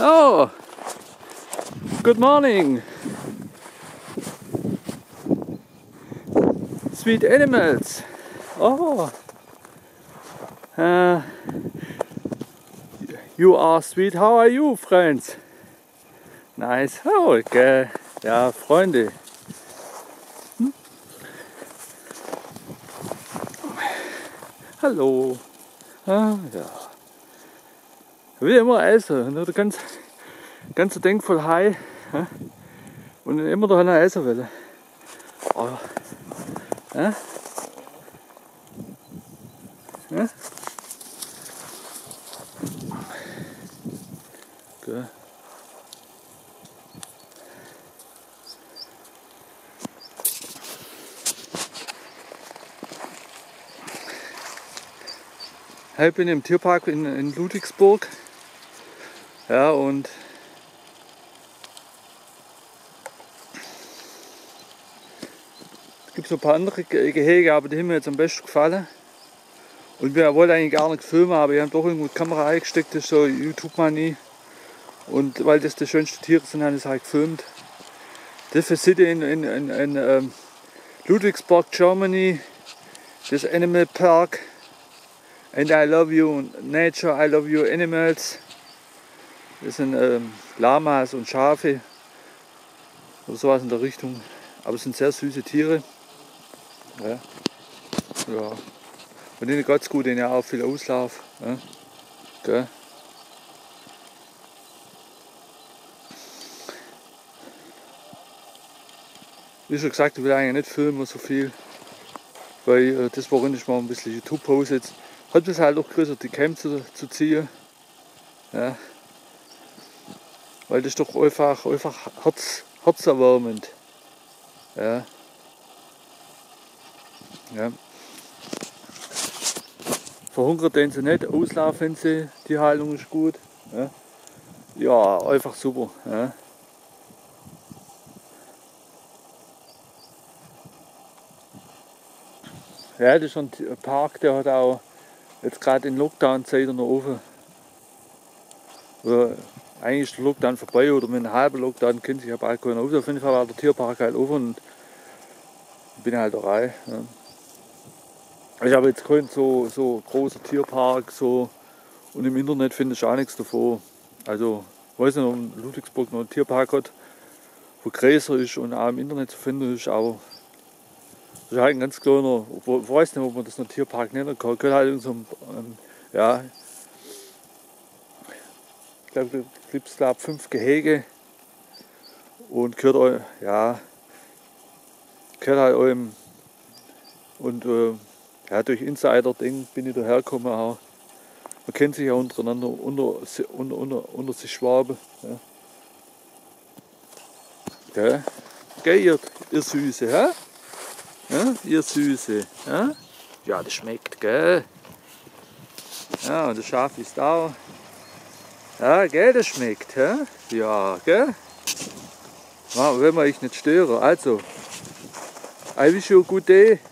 Oh, good morning, sweet animals. Oh, you are sweet. How are you, friends? Nice. Oh, okay. Ja, Freunde. Hallo. Ah, ja. Will immer essen. Der ganze Ding voll Hai. Und immer noch einer essen will. Oh. Ja? Ja? Okay. Ich bin im Tierpark in Ludwigsburg. Ja, und es gibt so ein paar andere Gehege, aber die haben mir jetzt am besten gefallen. Und wir wollten eigentlich gar nicht filmen, aber wir haben doch irgendwo die Kamera eingesteckt, das ist so YouTube-Manie. Und weil das die schönsten Tiere sind, habe ich es halt gefilmt. Das ist City in Ludwigsburg, Germany. Das Animal Park. And I love you nature, I love you animals. Das sind Lamas und Schafe oder sowas in der Richtung. Aber es sind sehr süße Tiere. Ja. Ja. Und denen geht's gut, denen ja auch viel Auslauf. Ja. Gell. Wie schon gesagt, ich will eigentlich nicht filmen so viel. Weil das Wochenende ist mal ein bisschen YouTube-Pause jetzt. Hat es halt auch größer die Cam zu ziehen. Ja. Weil das ist doch einfach herzerwärmend. Ja. Ja. Verhungert den sie nicht, auslaufen sie, die Heilung ist gut. Ja, ja, einfach super. Ja. Ja, das ist ein Park, der hat auch jetzt gerade in Lockdown-Zeiten noch offen. Eigentlich ist der Lockdown vorbei oder mit einem halben Lockdown kennt sich ja bald keiner aus. Auf jeden Fall war der Tierpark halt offen und ich bin halt da rein. Ja. Ich habe jetzt keinen so großer Tierpark so, und im Internet finde ich auch nichts davon. Also ich weiß nicht, ob Ludwigsburg noch einen Tierpark hat, wo größer ist und auch im Internet zu finden ist, aber das ist halt ein ganz kleiner, ich weiß nicht, ob man das noch Tierpark nennen kann. Gehört halt in so einem, ja, ich glaube, da gibt es 5 Gehege und gehört, ja, gehört halt eurem, und ja, durch Insider-Ding bin ich daher gekommen auch. Man kennt sich ja untereinander, unter sich Schwaben. Ja. Gell? Gell, ihr Süße, hä? Ja, ihr Süße. Ja? Ja, das schmeckt, gell? Ja, und das Schaf ist da. Ja, gell, das schmeckt, hä? Ja, gell? Ja, wenn wir euch nicht stören. Also, I wish you a good day.